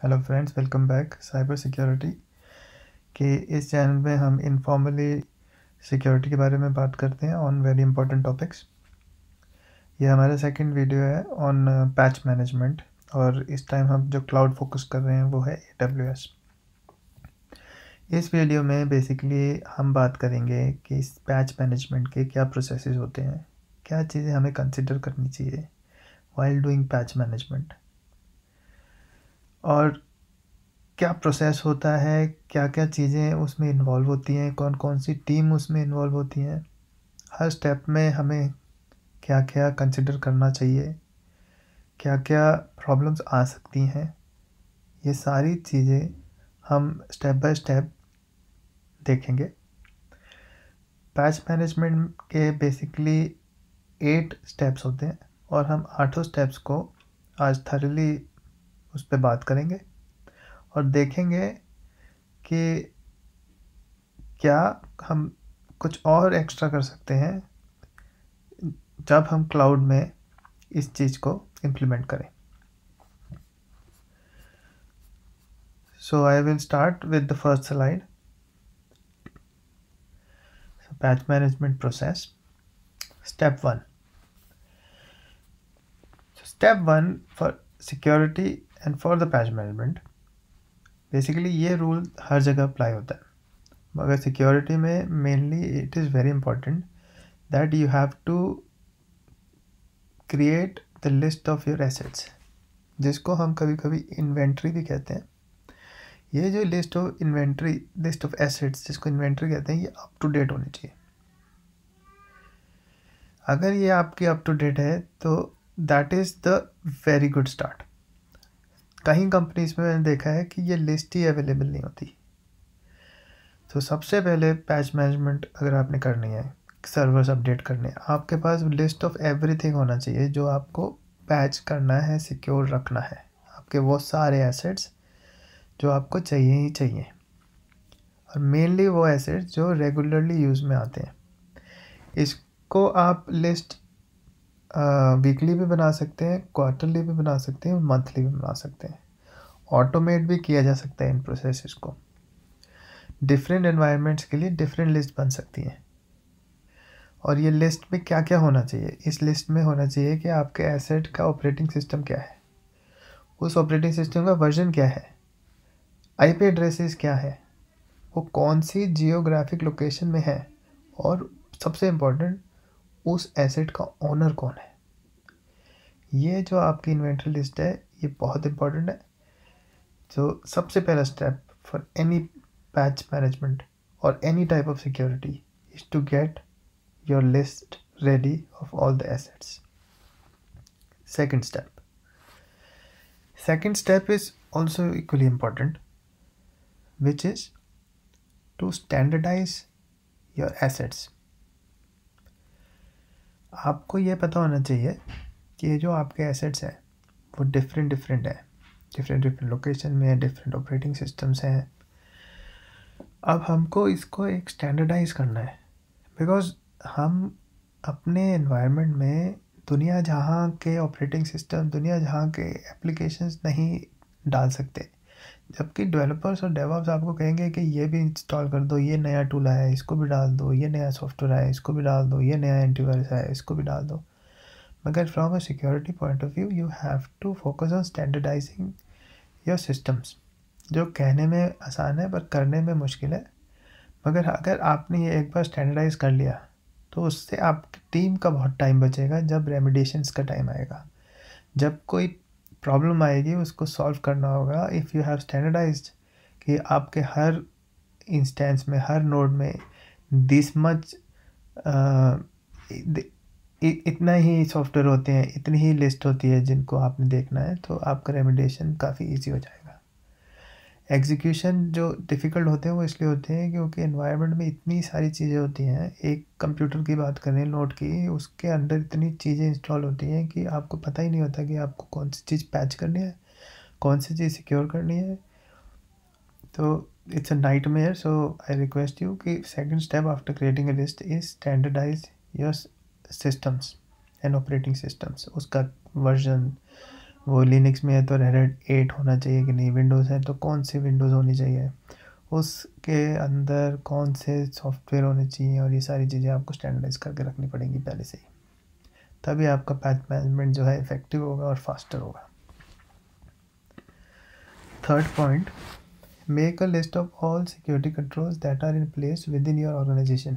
Hello friends, welcome back. Cyber security के इस channel में हम इनफॉर्मली सिक्योरिटी के बारे में बात करते हैं ऑन वेरी इंपॉर्टेंट टॉपिक्स। ये हमारा सेकंड वीडियो है ऑन पैच मैनेजमेंट, और इस टाइम हम जो क्लाउड फोकस कर रहे हैं वो है AWS। इस वीडियो में बेसिकली हम बात करेंगे कि इस पैच मैनेजमेंट के क्या प्रोसेसेस होते हैं, क्या चीज़ें हमें कंसिडर करनी चाहिए वाइल डूइंग पैच मैनेजमेंट, और क्या प्रोसेस होता है, क्या क्या चीज़ें उसमें इन्वॉल्व होती हैं, कौन कौन सी टीम उसमें इन्वॉल्व होती हैं, हर स्टेप में हमें क्या क्या कंसिडर करना चाहिए, क्या क्या प्रॉब्लम्स आ सकती हैं। ये सारी चीज़ें हम स्टेप बाय स्टेप देखेंगे। पैच मैनेजमेंट के बेसिकली 8 स्टेप्स होते हैं और हम 8 स्टेप्स को आज थरली उस पर बात करेंगे और देखेंगे कि क्या हम कुछ और एक्स्ट्रा कर सकते हैं जब हम क्लाउड में इस चीज़ को इम्प्लीमेंट करें। So I will start with the first slide. Patch management process step 1। Step 1 for security and for the patch management, basically ये रूल हर जगह अप्लाई होता है, मगर सिक्योरिटी में mainly it is very important that you have to create the list of your assets, जिसको हम कभी कभी इन्वेंट्री भी कहते हैं। ये जो लिस्ट ऑफ एसेट्स जिसको इन्वेंट्री कहते हैं, ये अप टू डेट होनी चाहिए। अगर ये आपकी अप टू डेट है तो that is the very good start. कहीं कंपनीज में मैंने देखा है कि ये लिस्ट ही अवेलेबल नहीं होती। तो सबसे पहले पैच मैनेजमेंट अगर आपने करनी है, सर्वर्स अपडेट करने हैं, आपके पास लिस्ट ऑफ एवरीथिंग होना चाहिए जो आपको पैच करना है, सिक्योर रखना है, आपके वो सारे एसेट्स जो आपको चाहिए ही चाहिए, और मेनली वो एसेट्स जो रेगुलरली यूज़ में आते हैं। इसको आप लिस्ट वीकली भी बना सकते हैं, क्वार्टरली भी बना सकते हैं, मंथली भी बना सकते हैं। ऑटोमेट भी किया जा सकता है इन प्रोसेसेस को। डिफरेंट एनवायरनमेंट्स के लिए डिफरेंट लिस्ट बन सकती हैं। और ये लिस्ट में क्या क्या होना चाहिए, इस लिस्ट में होना चाहिए कि आपके एसेट का ऑपरेटिंग सिस्टम क्या है, उस ऑपरेटिंग सिस्टम का वर्जन क्या है, आईपी एड्रेसेस क्या है, वो कौन सी जियोग्राफिक लोकेशन में है, और सबसे इम्पोर्टेंट उस एसेट का ओनर कौन है। ये जो आपकी इन्वेंटरी लिस्ट है ये बहुत इंपॉर्टेंट है। तो सबसे पहला step for any patch management और any type of security is to get your list ready of all the assets. Second step is also equally important, which is to standardize your assets. आपको ये पता होना चाहिए कि ये जो आपके एसेट्स हैं वो डिफरेंट है, डिफरेंट लोकेशन में, डिफरेंट ऑपरेटिंग सिस्टम्स हैं। अब हमको इसको एक स्टैंडर्डाइज करना है, बिकॉज हम अपने एनवायरनमेंट में दुनिया जहाँ के ऑपरेटिंग सिस्टम, दुनिया जहाँ के एप्लीकेशंस नहीं डाल सकते, जबकि डेवलपर्स और डेवऑप्स आपको कहेंगे कि ये भी इंस्टॉल कर दो, ये नया टूल आया है इसको भी डाल दो, ये नया सॉफ्टवेयर आया है इसको भी डाल दो, ये नया एंटीवायरस आया है इसको भी डाल दो। मगर from a security point of view you have to focus on standardising your systems, जो कहने में आसान है पर करने में मुश्किल है। मगर अगर आपने ये एक बार स्टैंडर्डाइज कर लिया तो उससे आपकी टीम का बहुत टाइम बचेगा। जब रेमिडिएशंस का टाइम आएगा, जब कोई प्रॉब्लम आएगी उसको सॉल्व करना होगा, इफ़ यू हैव स्टैंडर्डाइज्ड कि आपके हर इंस्टेंस में, हर नोड में दिस मच इतना ही सॉफ्टवेयर होते हैं, इतनी ही लिस्ट होती है जिनको आपने देखना है, तो आपका रेमिडिएशन काफ़ी ईजी हो जाएगा। एग्जीक्यूशन जो डिफ़िकल्ट होते हैं वो इसलिए होते हैं क्योंकि एनवायरनमेंट में इतनी सारी चीज़ें होती हैं। एक कंप्यूटर की बात करें, नोट की, उसके अंदर इतनी चीज़ें इंस्टॉल होती हैं कि आपको पता ही नहीं होता कि आपको कौन सी चीज़ पैच करनी है, कौन सी चीज़ सिक्योर करनी है। तो it's a nightmare. So I request you कि second step after creating a list is standardise your systems and operating systems, उसका वर्जन, वो लिनक्स में है तो रेड हैट 8 होना चाहिए कि नहीं, विंडोज़ है तो कौन सी विंडोज़ होनी चाहिए, उसके अंदर कौन से सॉफ्टवेयर होने चाहिए, और ये सारी चीज़ें आपको स्टैंडर्डाइज करके रखनी पड़ेंगी पहले से ही, तभी आपका पैच मैनेजमेंट जो है इफ़ेक्टिव होगा और फास्टर होगा। Third point, make a list of all security controls that are in place within your organisation.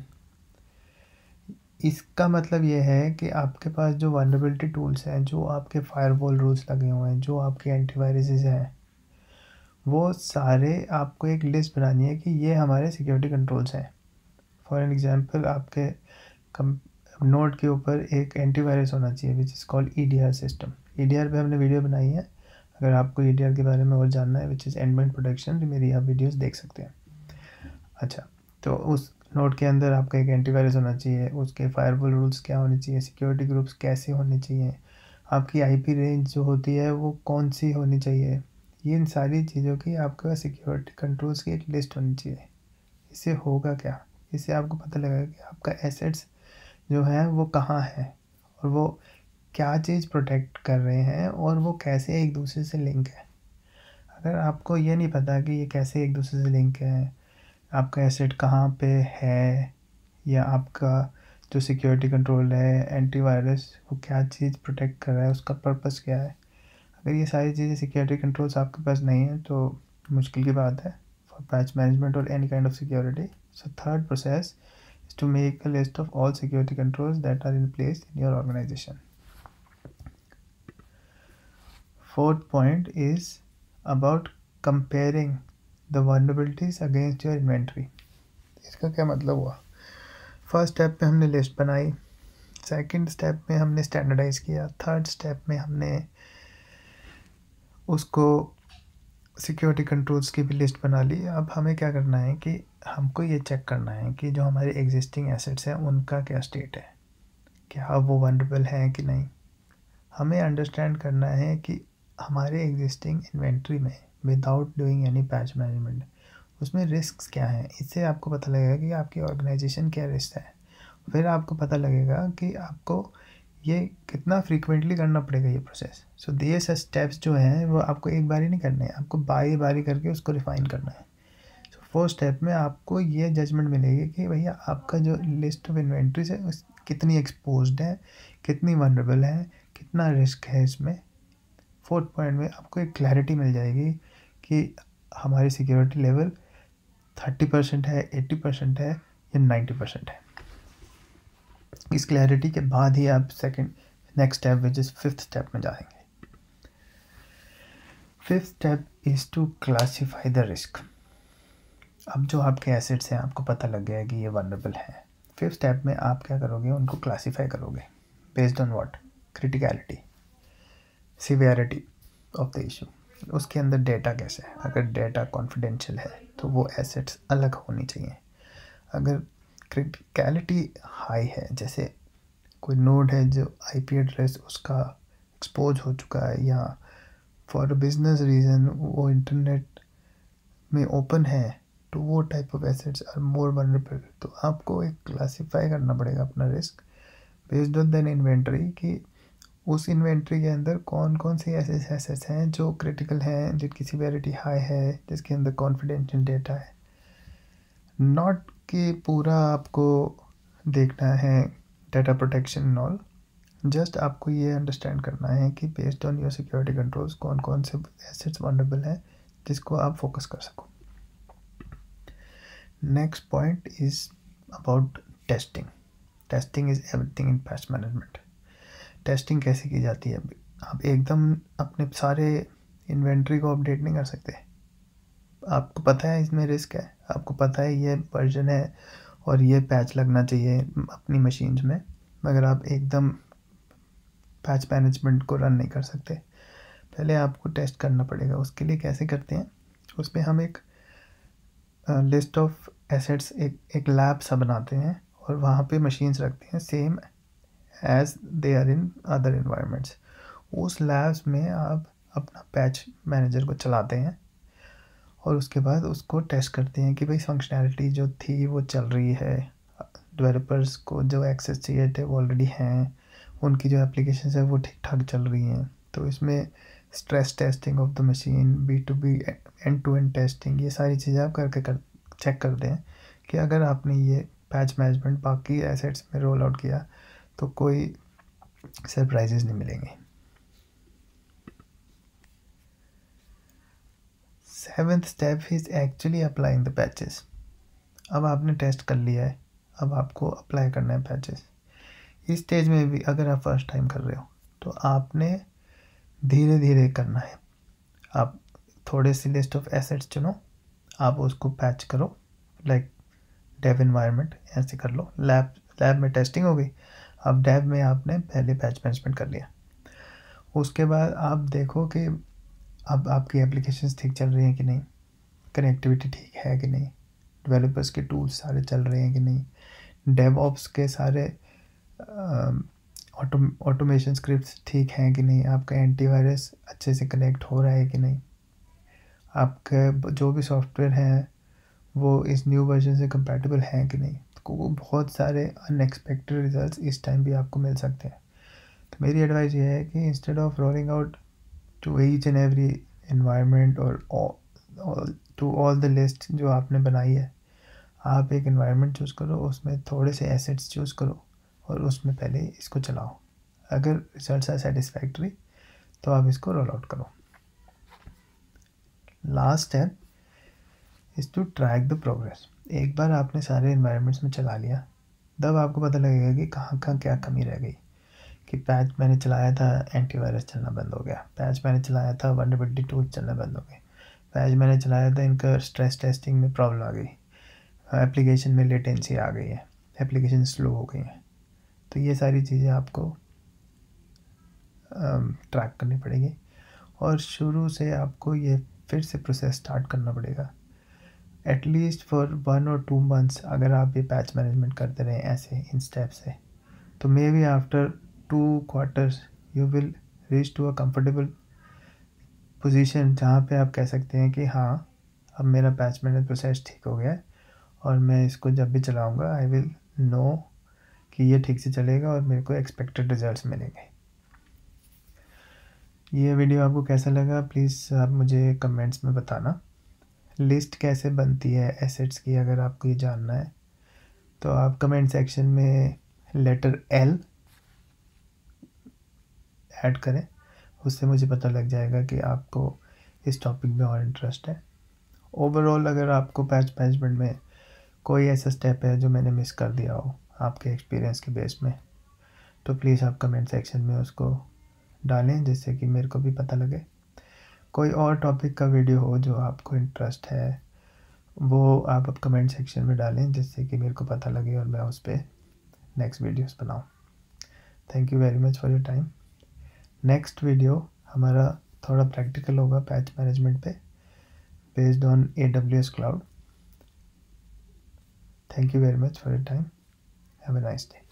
इसका मतलब ये है कि आपके पास जो वल्नरेबिलिटी टूल्स हैं, जो आपके फायरवॉल रूल्स लगे हुए हैं, जो आपके एंटीवायरसेस हैं, वो सारे आपको एक लिस्ट बनानी है कि ये हमारे सिक्योरिटी कंट्रोल्स हैं। फॉर एन एग्जांपल, आपके नोड के ऊपर एक एंटीवायरस होना चाहिए which is called EDR system. EDR पे हमने वीडियो बनाई है, अगर आपको EDR के बारे में और जानना है, विच इज़ एंडमेंट प्रोटेक्शन, मेरी आप वीडियोस देख सकते हैं। अच्छा, तो उस नोड के अंदर आपका एक एंटीवायरस होना चाहिए, उसके फायरवॉल रूल्स क्या होने चाहिए, सिक्योरिटी ग्रुप्स कैसे होने चाहिए, आपकी IP रेंज जो होती है वो कौन सी होनी चाहिए, ये इन सारी चीज़ों की आपके पास सिक्योरिटी कंट्रोल्स की एक लिस्ट होनी चाहिए। इससे होगा क्या, इससे आपको पता लगेगा कि आपका एसेट्स जो है वो कहाँ है, और वो क्या चीज़ प्रोटेक्ट कर रहे हैं, और वो कैसे एक दूसरे से लिंक है। अगर आपको ये नहीं पता कि ये कैसे एक दूसरे से लिंक है, आपका एसेट कहाँ पे है, या आपका जो सिक्योरिटी कंट्रोल है, एंटीवायरस, वो क्या चीज़ प्रोटेक्ट कर रहा है, उसका पर्पस क्या है, अगर ये सारी चीज़ें सिक्योरिटी कंट्रोल्स आपके पास नहीं है तो मुश्किल की बात है फॉर पैच मैनेजमेंट और any kind of security. So third process is to make a list of all security controls that are in place in your organization. Fourth point is about comparing the vulnerabilities against your inventory. इसका क्या मतलब हुआ? First step पे हमने list बनाई, second step में हमने standardise किया, थर्ड स्टेप में हमने उसको सिक्योरिटी कंट्रोल्स की भी लिस्ट बना ली। अब हमें क्या करना है कि हमको ये चेक करना है कि जो हमारे एग्जिस्टिंग एसेट्स हैं उनका क्या स्टेट है, क्या वो वनरेबल हैं कि नहीं। हमें अंडरस्टैंड करना है कि हमारे एग्जिस्टिंग इन्वेंट्री में without doing any patch management उसमें रिस्क क्या हैं। इससे आपको पता लगेगा कि आपकी ऑर्गेनाइजेशन क्या रिस्क है, फिर आपको पता लगेगा कि आपको ये कितना फ्रीक्वेंटली करना पड़ेगा ये प्रोसेस। सो ये सब स्टेप्स जो हैं वो आपको एक बार ही नहीं करने हैं, आपको बारी बारी करके उसको रिफ़ाइन करना है। सो फर्स्ट स्टेप में आपको ये जजमेंट मिलेगी कि भैया आपका जो लिस्ट ऑफ इन्वेंट्रीज है उस कितनी एक्सपोज्ड है, कितनी वनरेबल है, कितना रिस्क है इसमें। फोर्थ पॉइंट में आपको एक क्लैरिटी मिल जाएगी कि हमारी सिक्योरिटी लेवल 30% है, 80% है या 90% है। इस क्लैरिटी के बाद ही आप next step which is fifth step में जाएंगे। Fifth step is to classify the risk. अब जो आपके एसेट्स हैं आपको पता लग गया है कि ये वनरेबल हैं, फिफ्थ स्टेप में आप क्या करोगे, उनको क्लासीफाई करोगे based on what, criticality, severity of the issue, उसके अंदर डेटा कैसे है। अगर डेटा कॉन्फिडेंशियल है तो वो एसेट्स अलग होनी चाहिए। अगर क्रिटिकलिटी हाई है, जैसे कोई नोड है जो IP एड्रेस उसका एक्सपोज हो चुका है, या फॉर बिजनेस रीज़न वो इंटरनेट में ओपन है, तो वो type of assets are more vulnerable. तो आपको एक क्लासीफाई करना पड़ेगा अपना risk based on then inventory, कि उस इन्वेंट्री के अंदर कौन कौन से ऐसे एसेट्स हैं जो क्रिटिकल हैं, जिनकी सिवियरिटी हाई है, जिसके अंदर कॉन्फिडेंशियल डेटा है। नॉट कि पूरा आपको देखना है data protection and all, just आपको ये अंडरस्टैंड करना है कि based on your security controls कौन कौन से एसेट्स वनरेबल हैं जिसको आप फोकस कर सको। Next point is about testing. Testing is everything in patch management. Testing कैसे की जाती है? आप एकदम अपने सारे इन्वेंट्री को अपडेट नहीं कर सकते। आपको पता है इसमें रिस्क है, आपको पता है ये वर्जन है और ये पैच लगना चाहिए अपनी मशीन्स में, मगर आप एकदम पैच मैनेजमेंट को रन नहीं कर सकते। पहले आपको टेस्ट करना पड़ेगा। उसके लिए कैसे करते हैं, उसमें हम एक लिस्ट ऑफ एसेट्स, एक लैब सा बनाते हैं और वहाँ पे मशीन्स रखते हैं same as they are in other environments. उस लैब्स में आप अपना पैच मैनेजर को चलाते हैं और उसके बाद उसको टेस्ट करते हैं कि भाई फंक्शनैलिटी जो थी वो चल रही है, डेवलपर्स को जो एक्सेस चाहिए थे वो ऑलरेडी हैं, उनकी जो एप्लीकेशन है वो ठीक ठाक चल रही हैं। तो इसमें stress testing of the machine, B2B end to end testing, ये सारी चीज़ें आप चेक कर दें कि अगर आपने ये पैच मैनेजमेंट बाकी एसेट्स में रोल आउट किया तो कोई सरप्राइजेस नहीं मिलेंगे। 7th step is actually applying the patches. अब आपने टेस्ट कर लिया है, अब आपको अप्लाई करना है पैचेस। इस स्टेज में भी अगर आप फर्स्ट टाइम कर रहे हो तो आपने धीरे धीरे करना है। आप थोड़े सी लिस्ट ऑफ एसेट्स चुनो, आप उसको पैच करो, लाइक डेव एनवायरनमेंट ऐसे कर लो। लैब में टेस्टिंग हो गई, अब डेव में आपने पहले पैच मैनेजमेंट कर लिया। उसके बाद आप देखो कि अब आपकी एप्लीकेशंस ठीक चल रही हैं कि नहीं, कनेक्टिविटी ठीक है कि नहीं, डेवलपर्स के टूल्स सारे चल रहे हैं कि नहीं, डेवऑप्स के सारे ऑटोमेशन स्क्रिप्ट्स ठीक हैं कि नहीं, आपका एंटीवायरस अच्छे से कनेक्ट हो रहा है कि नहीं, आपके जो भी सॉफ्टवेयर हैं वो इस न्यू वर्जन से कंपैटिबल हैं कि नहीं। तो बहुत सारे अनएक्सपेक्टेड रिजल्ट्स इस टाइम भी आपको मिल सकते हैं। तो मेरी एडवाइस ये है कि instead of rolling out to each and every environment और टू ऑल द लिस्ट जो आपने बनाई है, आप एक एनवायरनमेंट चूज़ करो, उसमें थोड़े से एसेट्स चूज़ करो और उसमें पहले इसको चलाओ। अगर रिजल्ट्स आर सेटिस्फैक्ट्री तो आप इसको रोल आउट करो। Last step is to track the progress. एक बार आपने सारे एनवायरनमेंट्स में चला लिया, तब आपको पता लगेगा कि कहाँ कहाँ क्या कमी रह गई। कि पैच मैंने चलाया था, एंटीवायरस चलना बंद हो गया, पैच मैंने चलाया था, वल्नरेबिलिटी टूल्स चलना बंद हो गए, पैच मैंने चलाया था, इनका स्ट्रेस टेस्टिंग में प्रॉब्लम आ गई, एप्लीकेशन में लेटेंसी आ गई है, एप्लीकेशन स्लो हो गई है। तो ये सारी चीज़ें आपको ट्रैक करनी पड़ेगी और शुरू से आपको ये फिर से प्रोसेस स्टार्ट करना पड़ेगा। एटलीस्ट फॉर 1 और 2 मंथ्स अगर आप ये पैच मैनेजमेंट करते रहें ऐसे इन स्टेप से, तो maybe after 2 quarters you will reach to a comfortable position जहाँ पे आप कह सकते हैं कि हाँ अब मेरा पैच मैनेजमेंट प्रोसेस ठीक हो गया है और मैं इसको जब भी चलाऊँगा आई विल नो कि ये ठीक से चलेगा और मेरे को एक्सपेक्टेड रिजल्ट्स मिलेंगे। ये वीडियो आपको कैसा लगा प्लीज़ आप मुझे कमेंट्स में बताना। लिस्ट कैसे बनती है एसेट्स की अगर आपको ये जानना है तो आप कमेंट सेक्शन में लेटर L ऐड करें, उससे मुझे पता लग जाएगा कि आपको इस टॉपिक में और इंटरेस्ट है। ओवरऑल अगर आपको पैच मैनेजमेंट में कोई ऐसा स्टेप है जो मैंने मिस कर दिया हो आपके एक्सपीरियंस के बेस में, तो प्लीज़ आप कमेंट सेक्शन में उसको डालें जिससे कि मेरे को भी पता लगे। कोई और टॉपिक का वीडियो हो जो आपको इंटरेस्ट है वो आप कमेंट सेक्शन में डालें जिससे कि मेरे को पता लगे और मैं उस पर नेक्स्ट वीडियोस बनाऊं। Thank you very much for your time. Next video हमारा थोड़ा प्रैक्टिकल होगा पैच मैनेजमेंट पे based on AWS cloud. Thank you very much for your time. Have a nice day.